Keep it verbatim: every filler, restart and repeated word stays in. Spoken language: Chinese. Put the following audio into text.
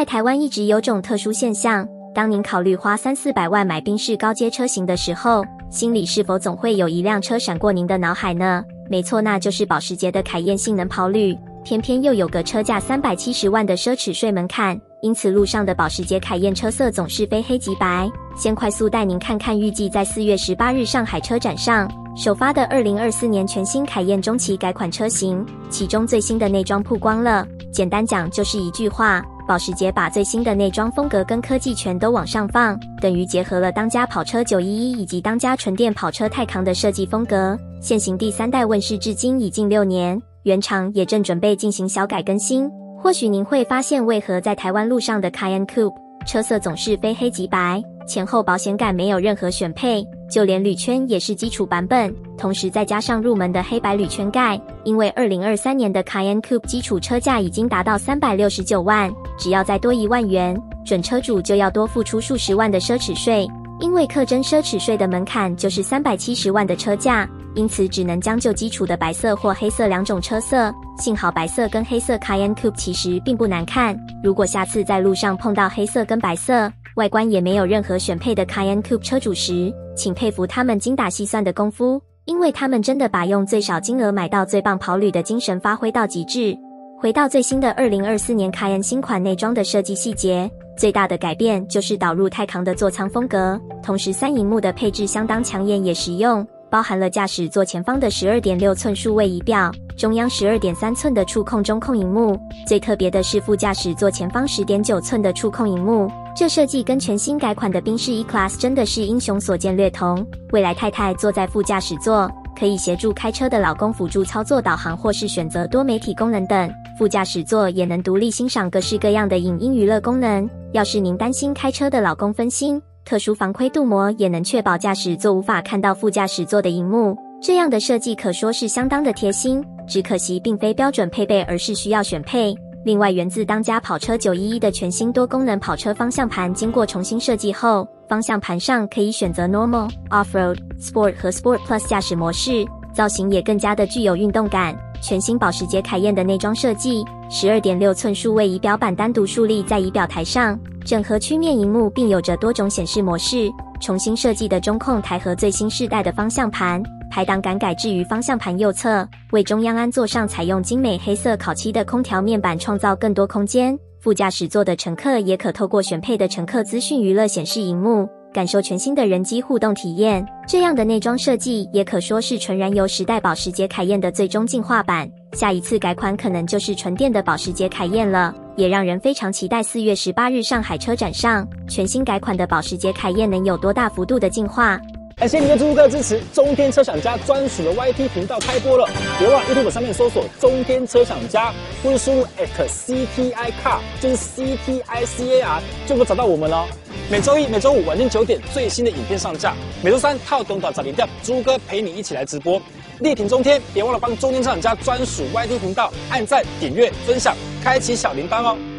在台湾一直有种特殊现象，当您考虑花三四百万买宾士高阶车型的时候，心里是否总会有一辆车闪过您的脑海呢？没错，那就是保时捷的凯宴性能跑旅，偏偏又有个车价三百七十万的奢侈税门槛，因此路上的保时捷凯宴车色总是非黑即白。先快速带您看看预计在四月十八日上海车展上首发的二零二四年全新凯宴中期改款车型，其中最新的内装曝光了。简单讲就是一句话，保时捷把最新的内装风格跟科技全都往上放，等于结合了当家跑车九一一以及当家纯电跑车泰康的设计风格。现行第三代问世至今已近六年，原厂也正准备进行小改更新。或许您会发现，为何在台湾路上的 Cayenne Coupe 车色总是非黑即白，前后保险杆没有任何选配，就连铝圈也是基础版本，同时再加上入门的黑白铝圈盖。因为二零二三年的 Cayenne Coupe 基础车价已经达到三百六十九万，只要再多一万元，准车主就要多付出数十万的奢侈税。因为课征奢侈税的门槛就是三百七十万的车价，因此只能将就基础的白色或黑色两种车色。幸好白色跟黑色 Cayenne Coupe 其实并不难看，如果下次在路上碰到黑色跟白色外观也没有任何选配的 Cayenne Coupe 车主时，请佩服他们精打细算的功夫，因为他们真的把用最少金额买到最棒跑旅的精神发挥到极致。回到最新的二零二四年 Cayenne 新款内装的设计细节，最大的改变就是导入泰康的座舱风格，同时三萤幕的配置相当抢眼也实用，包含了驾驶座前方的 十二点六寸数位仪表，中央 十二点三寸的触控中控萤幕，最特别的是副驾驶座前方 十点九寸的触控萤幕。这设计跟全新改款的宾士 E-Class 真的是英雄所见略同。未来太太坐在副驾驶座，可以协助开车的老公辅助操作导航或是选择多媒体功能等，副驾驶座也能独立欣赏各式各样的影音娱乐功能。要是您担心开车的老公分心，特殊防窥镀膜也能确保驾驶座无法看到副驾驶座的萤幕，这样的设计可说是相当的贴心，只可惜并非标准配备，而是需要选配。另外，源自当家跑车九一一的全新多功能跑车方向盘经过重新设计后，方向盘上可以选择 Normal、Off-Road、Sport 和 Sport Plus 驾驶模式，造型也更加的具有运动感。全新保时捷凯宴的内装设计， 十二点六寸数位仪表板单独竖立在仪表台上，整合曲面萤幕并有着多种显示模式，重新设计的中控台和最新世代的方向盘排档杆改置于方向盘右侧，为中央安座上采用精美黑色烤漆的空调面板创造更多空间。副驾驶座的乘客也可透过选配的乘客资讯娱乐显示萤幕，感受全新的人机互动体验。这样的内装设计也可说是纯燃油时代保时捷凯宴的最终进化版，下一次改款可能就是纯电的保时捷凯宴了，也让人非常期待四月十八日上海车展上全新改款的保时捷凯宴能有多大幅度的进化。 感谢您的猪哥支持，中天车享家专属的 Y T 频道开播了，别忘了 YouTube 上面搜索中天车享家，或是输入 at C T I Car， 就是 C T I C A R 就能找到我们了。每周一、每周五晚间九点最新的影片上架，每周三套东岛找零店，猪哥陪你一起来直播，力挺中天，别忘了帮中天车享家专属 Y T 频道按赞、点阅、分享、开启小铃铛哦。